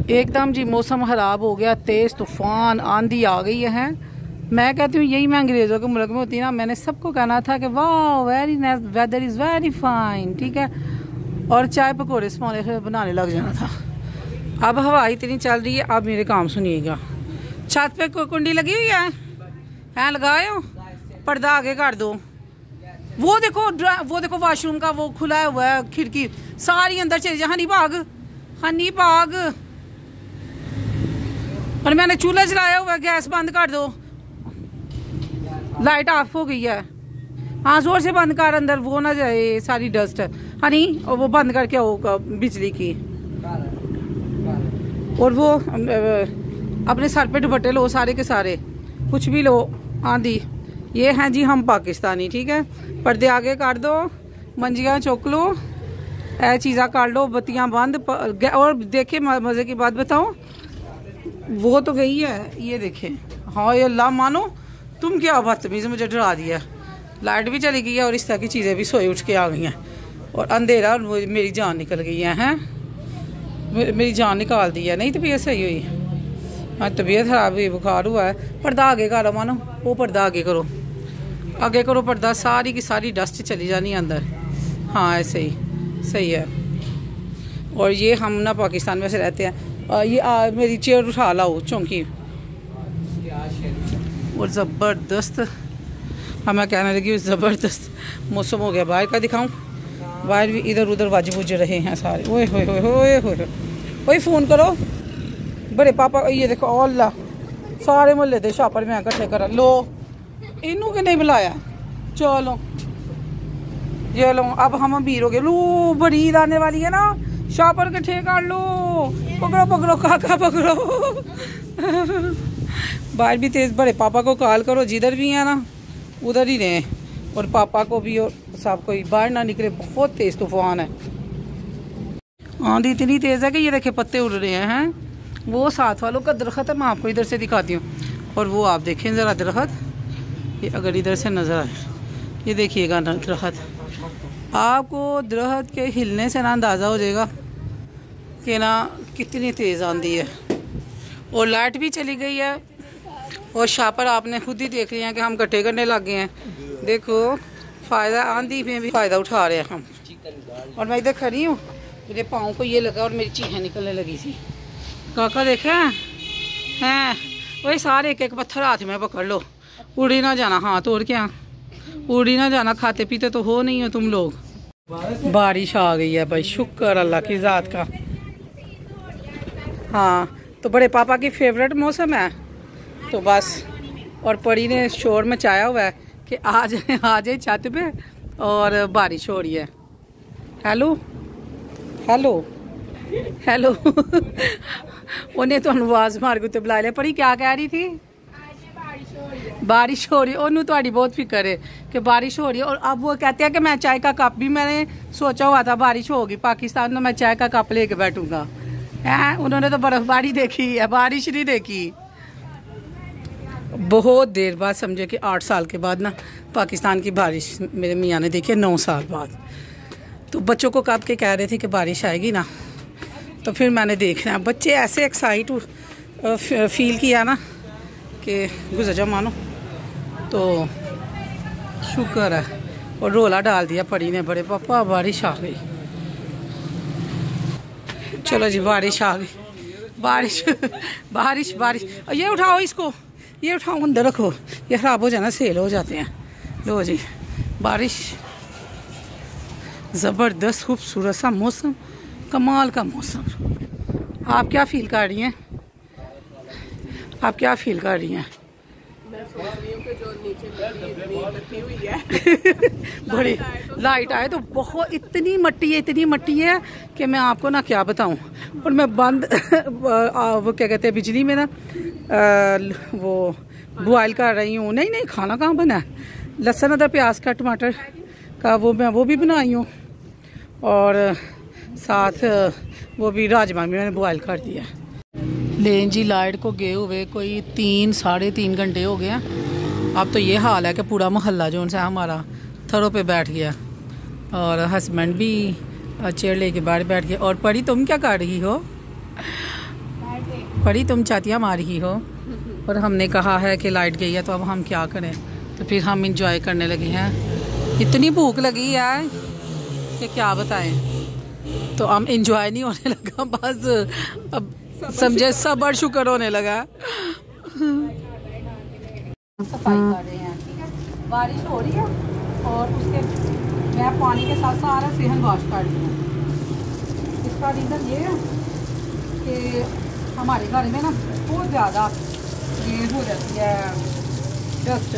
एकदम जी मौसम खराब हो गया, तेज़ तूफान आंधी आ गई है। मैं कहती हूँ यही मैं अंग्रेज़ों के मुल्क में होती ना, मैंने सबको कहना था कि वाह very nice, weather is very fine, ठीक है, और चाय पकौड़े समोसे बनाने लग जाना था। अब हवा इतनी चल रही है। अब मेरे काम सुनिएगा, छत पे कोई कुंडी लगी हुई है लगाए हो, पर्दा आगे कर दो। वो देखो वाशरूम का वो खुला हुआ है, खिड़की सारी अंदर चली जा। हनी भाग। और मैंने चूल्हा जलाया हुआ है, गैस बंद कर दो। लाइट ऑफ हो गई है। हाँ जोर से बंद कर, अंदर वो ना जाए सारी डस्ट। हनी और वो बंद करके आओ बिजली की। और वो अपने सर पे दुपट्टे लो सारे के सारे, कुछ भी लो। आंधी ये हैं जी हम पाकिस्तानी, ठीक है। पर्दे आगे कर दो, मंजियाँ चुक लो, ऐ चीज़ा कर लो, बत्तियाँ बंद। और देखे मज़े की बात बताऊँ, वो तो गई है, ये देखे। हाँ ये अल्लाह मानो, तुम क्या बदतमीज़, मुझे डरा दिया। लाइट भी चली गई है और इस तरह की चीज़ें भी सोई उठ के आ गई हैं। और अंधेरा और मेरी जान निकल गई है। मेरी जान निकाल दी है। नहीं तबीयत सही हुई, हाँ तबीयत खराब हुई, बुखार हुआ है। पर्दा आगे करो मानो, वो पर्दा आगे करो, आगे करो पर्दा, सारी की सारी डस्ट चली जानी है अंदर। हाँ ऐसे ही सही है। और ये हम ना पाकिस्तान में से रहते हैं। ये मेरी चेयर उठा लाओ चौंकी। और ज़बरदस्त, हाँ मैं कहने लगी ज़बरदस्त मौसम हो गया। बाहर का दिखाऊं, बाहर भी इधर उधर वाजिब गुजर रहे हैं सारे। ओए होए होए होए होए, वही फ़ोन करो बड़े पापा। ये देखो अल्लाह, सारे मोहल्ले दे शापर में इकट्ठे कर लो, इनू के नहीं बुलाया। चलो ये लो, अब हम अमीर हो गए। लो बड़ी ईद आने वाली है ना, शापर इकट्ठे कर लो। पकड़ो पकड़ो काका पकड़ो। बाहर भी तेज़, बड़े पापा को कॉल करो, जिधर भी है ना उधर ही रहें। और पापा को भी और सब कोई बाहर ना निकले, बहुत तेज़ तूफान है। आंधी इतनी तेज़ है कि ये देखे पत्ते उड़ रहे हैं। वो साथ वालों का दरख्त है, मैं आपको इधर से दिखाती हूँ। और वो आप देखें ज़रा दरख्त, ये अगर इधर से नज़र आए, ये देखिएगा ना दरख्त। आपको दरख्त के हिलने से ना अंदाज़ा हो जाएगा कि ना कितनी तेज़ आंधी है। और लाइट भी चली गई है। और शापर आपने खुद ही देख लिया है कि हम इकट्ठे करने लग गए हैं। देखो फ़ायदा, आंधी में भी फ़ायदा उठा रहे हैं हम। और मैं इधर खड़ी हूँ, मेरे पाँव को ये लगा और मेरी चीखें निकलने लगी थी। काका देखा हैं, वही सारे एक एक पत्थर हाथ में पकड़ लो, उड़ी ना जाना हाथ। और क्या उड़ी ना जाना, खाते पीते तो हो नहीं हो तुम लोग। बारिश आ गई है भाई, शुक्र अल्लाह की ज़ात का। हाँ तो बड़े पापा की फेवरेट मौसम है तो बस। और परी ने शोर मचाया हुआ है कि आ जाए छत पे और बारिश हो रही है। Hello hello hello. उन्हें तो आवाज़ मार के बुला लिया। परी क्या कह रही थी? बारिश हो रही है, उन्होंने थोड़ी बहुत फिक्र है कि बारिश हो रही है। और अब वो कहते हैं कि मैं चाय का कप भी, मैंने सोचा हुआ था बारिश होगी पाकिस्तान में, मैं चाय का कप लेके बैठूंगा। हैं उन्होंने तो बर्फबारी देखी है, बारिश नहीं देखी। बहुत देर बाद, समझे कि 8 साल के बाद ना पाकिस्तान की बारिश मेरे मियाँ ने देखी, 9 साल बाद। तो बच्चों को कब के कह रहे थे कि बारिश आएगी ना, तो फिर मैंने देखना है। बच्चे ऐसे एक्साइट फील किया ना कि गुजर जाओ मानो, तो शुक्र है। और रोला डाल दिया परी ने, बड़े पापा बारिश आ गई। चलो जी बारिश आ गई। बारिश बारिश बारिश। ये उठाओ, इसको ये उठाओ, अंदर रखो, ये ख़राब हो जाना, सेल हो जाते हैं। लो जी बारिश, ज़बरदस्त खूबसूरत सा मौसम, कमाल का मौसम। आप क्या फील कर रही हैं? आप क्या फील कर रही हैं? बड़ी लाइट आए तो बहुत, इतनी मट्टी है कि मैं आपको ना क्या बताऊं। और मैं बंद वो क्या कहते हैं बिजली में ना वो बॉयल कर रही हूँ। नहीं खाना कहाँ बना है, लहसुन अदरक प्याज का टमाटर का वो भी बनाई हूँ। और साथ वो भी राजमा भी मैंने बॉयल कर दिया। लेन जी लाइट को गए हुए कोई 3-3.5 घंटे हो गए हैं। अब तो ये हाल है कि पूरा मोहल्ला जो है हमारा थरों पे बैठ गया। और हस्बैंड भी चेयर लेके बाहर बैठ गया। और परी तुम क्या कर रही हो? बड़ी तुम चातियाँ मार रही हो। और हमने कहा है कि लाइट गई है तो अब हम क्या करें, तो फिर हम इंजॉय करने लगे हैं। इतनी भूख लगी है कि क्या बताएं। तो हम इंजॉय नहीं होने लगा, बस अब समझे सब्र शुक्र होने लगा। सफाई कर रहे हैं, ठीक है। बारिश हो रही है और उसके मैं पानी के साथ सारा सेहन वॉश कर रही हूँ। इसका रीज़न ये है कि हमारे घर में ना बहुत ज़्यादा ये हो जाती है डस्ट।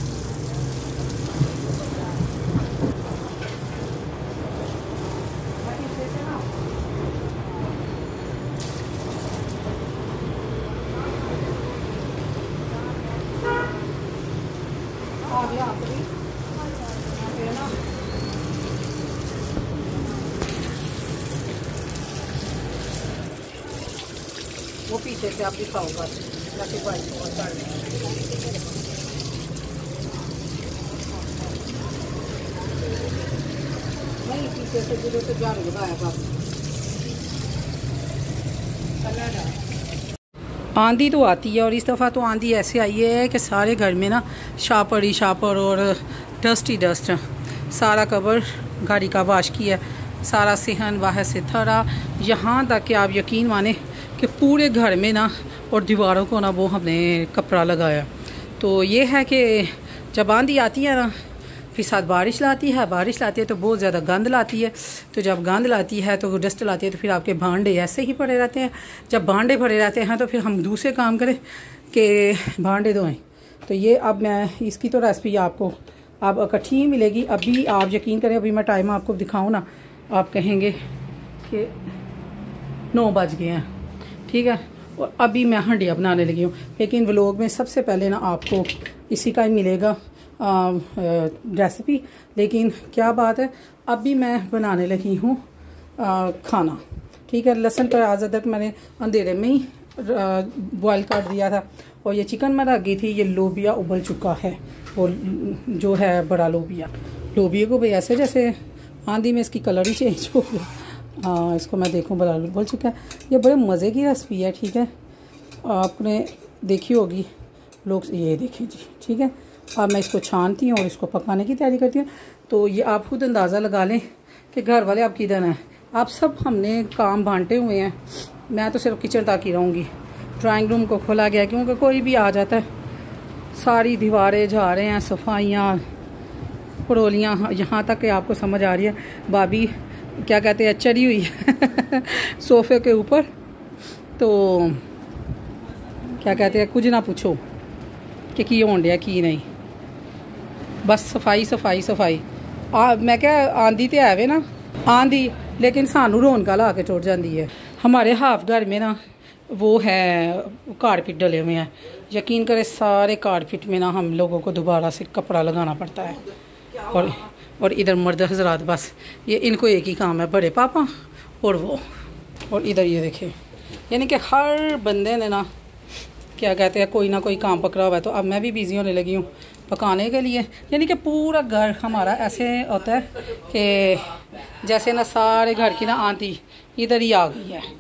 वो पीछे से आप दिखाओगा ताकि बाइक और कर नहीं, पीछे से जिधर से झाड़ू लगाया। आंधी तो आती है और इस दफ़ा तो आंधी ऐसे आई है कि सारे घर में ना शापर ही शापर और डस्ट ही डस्ट। सारा कवर गाड़ी का वाश किया, सारा सेहन वाह से थरा, यहाँ तक कि आप यकीन माने कि पूरे घर में ना और दीवारों को ना वो हमने कपड़ा लगाया। तो ये है कि जब आंधी आती है ना फिर साथ बारिश लाती है तो बहुत ज़्यादा गंद लाती है। तो जब गंद लाती है तो डस्ट लाती है तो फिर आपके भांडे ऐसे ही पड़े रहते हैं। जब भांडे भरे रहते हैं तो फिर हम दूसरे काम करें कि भांडे धोएं। तो ये अब मैं इसकी तो रेसिपी आपको अब इकट्ठी मिलेगी। अभी आप यकीन करें, अभी मैं टाइम आपको दिखाऊँ ना, आप कहेंगे कि 9 बज गए हैं, ठीक है। और अभी मैं हंडिया बनाने लगी हूँ, लेकिन व्लॉग में सबसे पहले ना आपको इसी का ही मिलेगा रेसिपी। लेकिन क्या बात है, अभी मैं बनाने लगी हूँ खाना, ठीक है। लहसुन प्याज अदरक मैंने अंधेरे में ही बॉयल कर दिया था। और ये चिकन मैं रख गई थी, ये लोबिया उबल चुका है, वो जो है बड़ा लोबिया को भाई ऐसे जैसे आंधी में इसकी कलर ही चेंज हो गया। हाँ, इसको मैं देखूँ बड़ा उबल चुका है। ये बड़े मज़े की रेसिपी है, ठीक है। आपने देखी होगी लोग, ये देखें जी, ठीक है। अब मैं इसको छानती हूँ और इसको पकाने की तैयारी करती हूँ। तो ये आप खुद अंदाज़ा लगा लें कि घर वाले आप किधर हैं। आप सब हमने काम बांटे हुए हैं, मैं तो सिर्फ किचन तक ही रहूँगी। ड्राइंग रूम को खोला गया क्योंकि कोई भी आ जाता है। सारी दीवारें जा रहे हैं, सफाइयाँ पड़ोलियाँ, यहाँ तक कि आपको समझ आ रही है भाभी क्या कहते हैं चढ़ी हुई है सोफे के ऊपर। तो क्या कहते हैं, कुछ ना पूछो कि की होन दिया की नहीं, बस सफाई सफाई सफाई। मैं क्या आंधी तो है ना आंधी, लेकिन सानू रौनक ला के टुट जाती है। हमारे हाफ घर में ना वो है कारपेट डले हुए हैं। यकीन करें सारे कारपेट में ना हम लोगों को दोबारा से कपड़ा लगाना पड़ता है। और इधर मर्द हजरात, बस ये इनको एक ही काम है, बड़े पापा और वो। और इधर ये देखे, यानी कि हर बंदे ने ना क्या कहते हैं कोई ना कोई काम पकड़ा हुआ है। तो अब मैं भी बिज़ी होने लगी हूँ पकाने के लिए। यानी कि पूरा घर हमारा ऐसे होता है कि जैसे ना सारे घर की ना आंधी इधर ही आ गई है।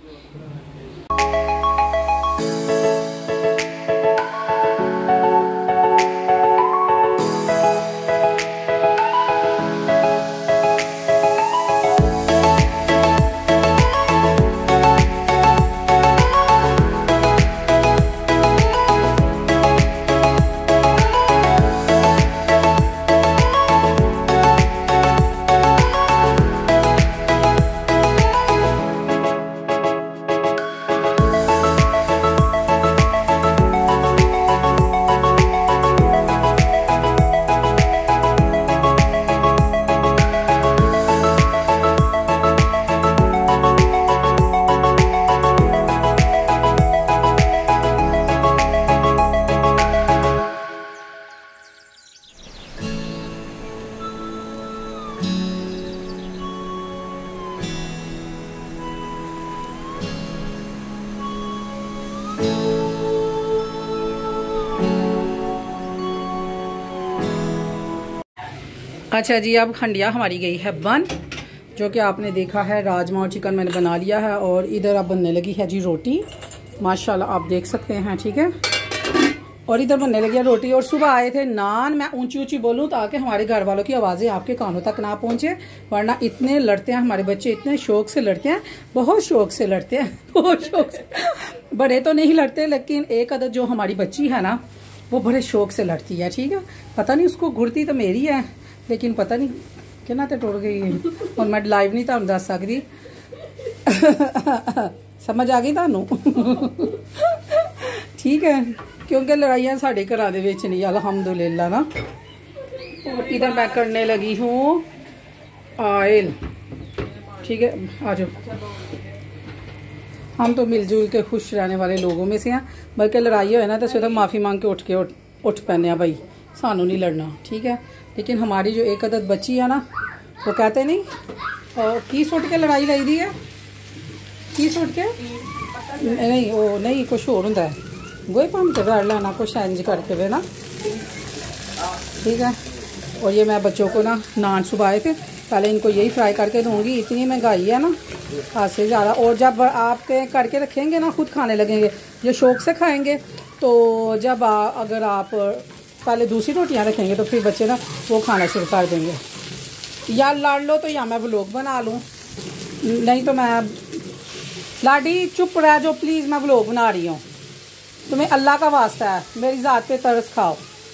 अच्छा जी, अब हंडिया हमारी गई है बन, जो कि आपने देखा है। राजमा और चिकन मैंने बना लिया है और इधर अब बनने लगी है जी रोटी। माशाल्लाह आप देख सकते हैं, ठीक है। और इधर बनने लगी है रोटी। और सुबह आए थे नान। मैं ऊंची ऊंची बोलूं ताकि हमारे घर वालों की आवाज़ें आपके कानों तक ना पहुंचे, वरना इतने लड़ते हैं हमारे बच्चे, इतने शौक से लड़ते हैं, बहुत शौक से लड़ते हैं, बहुत शौक से। बड़े तो नहीं लड़ते, लेकिन एक अदद जो हमारी बच्ची है ना, वो बड़े शौक से लड़ती है, ठीक है। पता नहीं उसको घुड़ती तो मेरी है, लेकिन पता नहीं कहना तो टुट गई है। और मैं लाइव नहीं तुम दस सकती। समझ आ गई थानू? ठीक है, क्योंकि लड़ाइयाँ साढ़े घर दे विच नहीं, अल्हम्दुलिल्लाह ना। और इधर मैं करने लगी हूँ ऑयल, ठीक है। आ जाओ, हम तो मिलजुल के खुश रहने वाले लोगों में से हैं, बल्कि लड़ाई हो ना तो सिर्फ माफ़ी मांग के उठ पैने भाई, सानू नहीं लड़ना, ठीक है। लेकिन हमारी जो एक अदद बच्ची है ना, वो कहते नहीं और की सुट के लड़ाई लई दी है, की सुट के नहीं, वो नहीं कुछ होर होंदा है, गोई भम के कर लेना कुछ इंज करके वे ना, ठीक है। और ये मैं बच्चों को ना नान सुबाए थे, पहले इनको यही फ्राई करके दूंगी। इतनी महंगाई है ना, आज से ज़्यादा। और जब आप करके रखेंगे ना, खुद खाने लगेंगे, ये शौक से खाएंगे। तो जब अगर आप पहले दूसरी रोटियां रखेंगे तो फिर बच्चे ना वो खाना शुरू कर देंगे। या लड़ लो तो या मैं व्लॉग बना लूँ, नहीं तो मैं लाडी चुप रह जाओ प्लीज़, मैं व्लॉग बना रही हूँ, तुम्हें अल्लाह का वास्ता है, मेरी ज़ात पे तरस खाओ।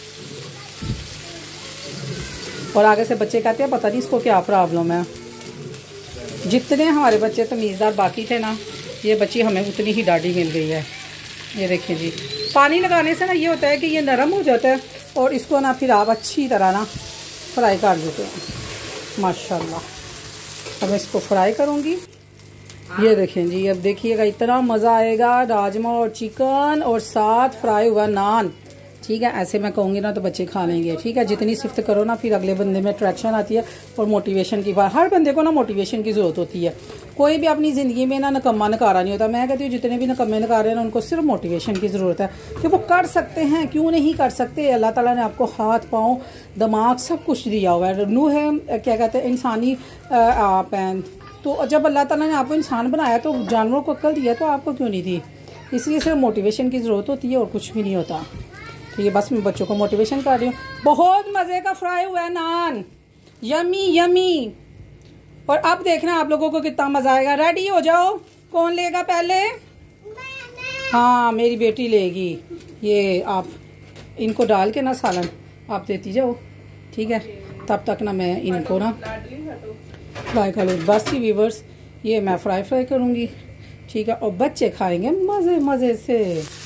और आगे से बच्चे कहते हैं पता नहीं इसको क्या प्रॉब्लम है। जितने हमारे बच्चे तमीज़दार बाकी थे ना, ये बच्ची हमें उतनी ही डाढ़ी मिल गई है। ये देखिए जी, पानी लगाने से ना ये होता है कि ये नरम हो जाता है, और इसको ना फिर आप अच्छी तरह ना फ्राई कर देते हैं। माशाल्लाह, अब इसको फ्राई करूँगी। ये देखें जी, अब देखिएगा इतना मज़ा आएगा, राजमा और चिकन और साथ फ्राई हुआ नान, ठीक है। ऐसे मैं कहूँगी ना तो बच्चे खा लेंगे, ठीक है। जितनी सिफ्त करो ना, फिर अगले बंदे में अट्रैक्शन आती है और मोटिवेशन की बात। हर बंदे को ना मोटिवेशन की ज़रूरत होती है। कोई भी अपनी ज़िंदगी में ना नकम्मा नकारा नहीं होता। मैं कहती हूँ जितने भी नकम्मे नकारे हैं ना, उनको सिर्फ मोटिवेशन की ज़रूरत है कि वो कर सकते हैं, क्यों नहीं कर सकते। अल्लाह ताला ने आपको हाथ पाँव दिमाग सब कुछ दिया हुआ है। रूह है, क्या कहते हैं, इंसानी आप हैं। तो जब अल्लाह ताला ने आपको इंसान बनाया तो जानवरों को अक्ल दिया, तो आपको क्यों नहीं दी। इसलिए सिर्फ मोटिवेशन की ज़रूरत होती है और कुछ भी नहीं होता। तो ये बस मैं बच्चों को मोटिवेशन कर रही हूँ। बहुत मज़े का फ्राई हुआ है नान, यमी यमी। और अब देखना आप लोगों को कितना मज़ा आएगा। रेडी हो जाओ, कौन लेगा पहले? हाँ, मेरी बेटी लेगी। ये आप इनको डाल के ना सालन आप देती जाओ, ठीक है। तब तक ना मैं इनको ना फ्राई कर लूँ। बस ही व्यूअर्स, ये मैं फ्राई करूँगी, ठीक है। और बच्चे खाएंगे मज़े मज़े से।